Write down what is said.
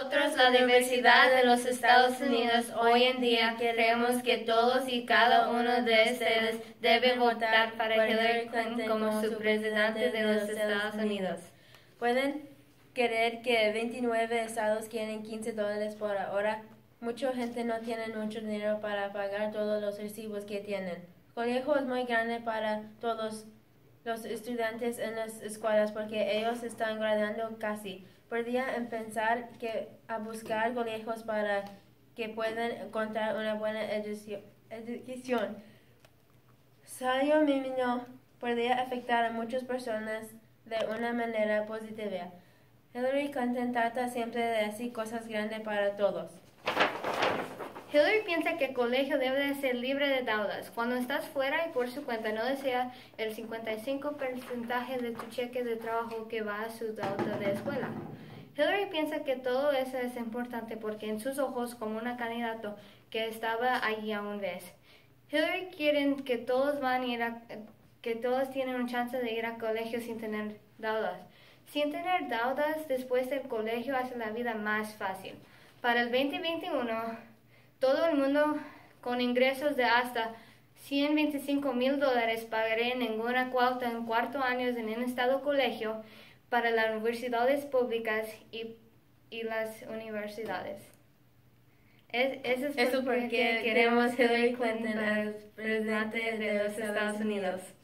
Nosotros, la diversidad de los Estados Unidos, hoy en día creemos que todos y cada uno de ustedes deben votar para Hillary Clinton como su presidente de los Estados Unidos. Pueden creer que 29 estados quieren $15 por hora. Mucha gente no tiene mucho dinero para pagar todos los recibos que tienen. El colegio es muy grande para todos los estudiantes en las escuelas porque ellos están graduando casi. Podría empezar a buscar colegios para que puedan encontrar una buena educación. Salario mínimo podría afectar a muchas personas de una manera positiva. Hillary Clinton trata siempre de hacer cosas grandes para todos. Hillary piensa que el colegio debe de ser libre de deudas. Cuando estás fuera y por su cuenta no desea el 55% de tu cheque de trabajo que va a su deuda de escuela. Hillary piensa que todo eso es importante porque en sus ojos como una candidata que estaba allí a un vez. Hillary quiere que todos que todos tienen una chance de ir a colegio sin tener deudas. Sin tener deudas después del colegio hace la vida más fácil. Para el 2021 todo el mundo con ingresos de hasta $125,000 pagará ninguna cuota en 4 años en un estado colegio para las universidades públicas y las universidades. Eso es porque queremos Hillary Clinton als presidente de los Estados Unidos.